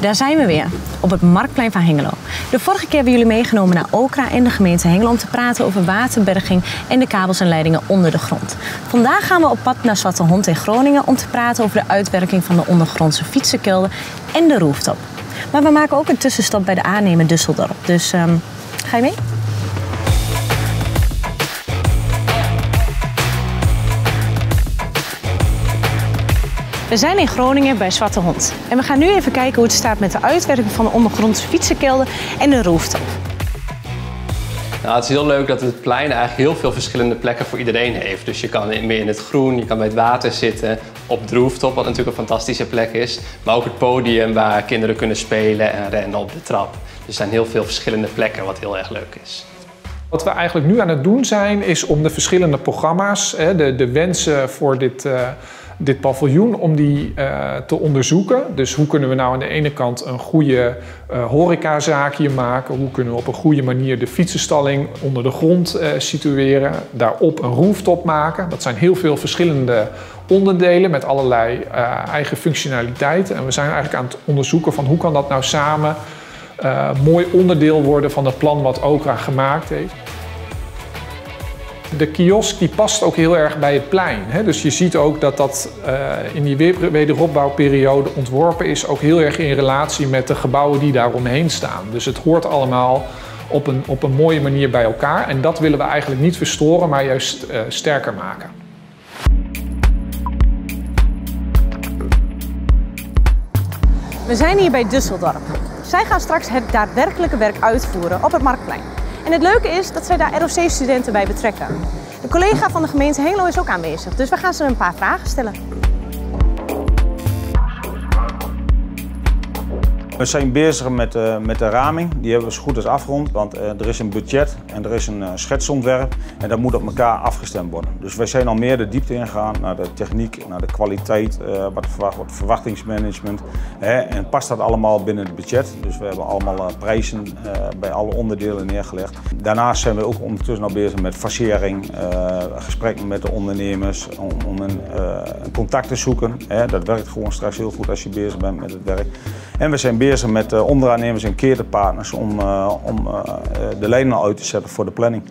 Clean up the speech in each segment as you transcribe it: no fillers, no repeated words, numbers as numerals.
Daar zijn we weer, op het Marktplein van Hengelo. De vorige keer hebben jullie meegenomen naar Okra en de gemeente Hengelo om te praten over waterberging en de kabels en leidingen onder de grond. Vandaag gaan we op pad naar Zwartehond in Groningen om te praten over de uitwerking van de ondergrondse fietsenkelder en de rooftop. Maar we maken ook een tussenstop bij de aannemer Düsseldorp, dus ga je mee? We zijn in Groningen bij Zwartehond en we gaan nu even kijken hoe het staat met de uitwerking van de ondergrondse fietsenkelder en de rooftop. Nou, het is heel leuk dat het plein eigenlijk heel veel verschillende plekken voor iedereen heeft. Dus je kan meer in het groen, je kan bij het water zitten, op de rooftop, wat natuurlijk een fantastische plek is. Maar ook het podium waar kinderen kunnen spelen en rennen op de trap. Dus er zijn heel veel verschillende plekken, wat heel erg leuk is. Wat we eigenlijk nu aan het doen zijn, is om de verschillende programma's, de wensen voor dit paviljoen, om die te onderzoeken. Dus hoe kunnen we nou aan de ene kant een goede horecazaak hier maken? Hoe kunnen we op een goede manier de fietsenstalling onder de grond situeren? Daarop een rooftop maken. Dat zijn heel veel verschillende onderdelen met allerlei eigen functionaliteiten. En we zijn eigenlijk aan het onderzoeken van hoe kan dat nou samen mooi onderdeel worden van het plan wat Okra gemaakt heeft. De kiosk die past ook heel erg bij het plein. Hè? Dus je ziet ook dat dat in die wederopbouwperiode ontworpen is, ook heel erg in relatie met de gebouwen die daar omheen staan. Dus het hoort allemaal op een mooie manier bij elkaar. En dat willen we eigenlijk niet verstoren, maar juist sterker maken. We zijn hier bij Düsseldorp. Zij gaan straks het daadwerkelijke werk uitvoeren op het Marktplein. En het leuke is dat zij daar ROC-studenten bij betrekken. De collega van de gemeente Hengelo is ook aanwezig, dus we gaan ze een paar vragen stellen. We zijn bezig met de raming. Die hebben we zo goed als afgerond, want er is een budget en er is een schetsontwerp en dat moet op elkaar afgestemd worden. Dus wij zijn al meer de diepte ingegaan naar de techniek, naar de kwaliteit, wat verwachtingsmanagement. En past dat allemaal binnen het budget. Dus we hebben allemaal prijzen bij alle onderdelen neergelegd. Daarnaast zijn we ook ondertussen al bezig met fasering, gesprekken met de ondernemers om een contact te zoeken. Dat werkt gewoon straks heel goed als je bezig bent met het werk. En we zijn bezig met onderaannemers en keerderpartners om de lijnen uit te zetten voor de planning.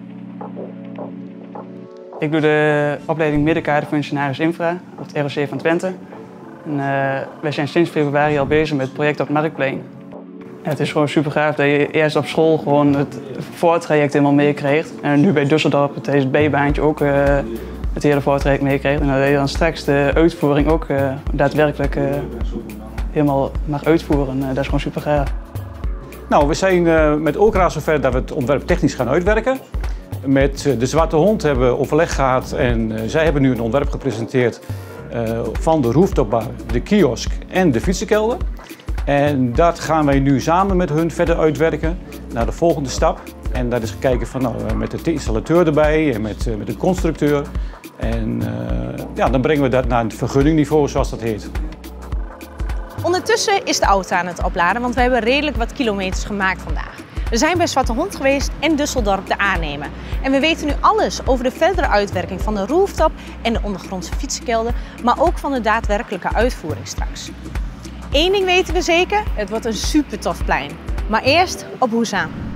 Ik doe de opleiding middenkaderfunctionaris infra op het ROC van Twente. En, wij zijn sinds februari al bezig met het project op het Marktplein. Het is gewoon super gaaf dat je eerst op school gewoon het voortraject helemaal meekrijgt. En nu bij Düsseldorp het TSB-baantje ook het hele voortraject meekrijgt. En dat je dan straks de uitvoering ook daadwerkelijk helemaal mag uitvoeren. Dat is gewoon super gaaf. Nou, we zijn met Okra zover dat we het ontwerp technisch gaan uitwerken. Met de Zwartehond hebben we overleg gehad en zij hebben nu een ontwerp gepresenteerd van de rooftopbar, de kiosk en de fietsenkelder. En dat gaan wij nu samen met hun verder uitwerken naar de volgende stap. En dat is kijken van, nou, met de installateur erbij en met de constructeur. En ja, dan brengen we dat naar het vergunningniveau, zoals dat heet. Ondertussen is de auto aan het opladen, want we hebben redelijk wat kilometers gemaakt vandaag. We zijn bij Zwartehond geweest en Düsseldorp de aannemer. En we weten nu alles over de verdere uitwerking van de rooftop en de ondergrondse fietsenkelder, maar ook van de daadwerkelijke uitvoering straks. Eén ding weten we zeker, het wordt een super tof plein. Maar eerst op Hoezaan.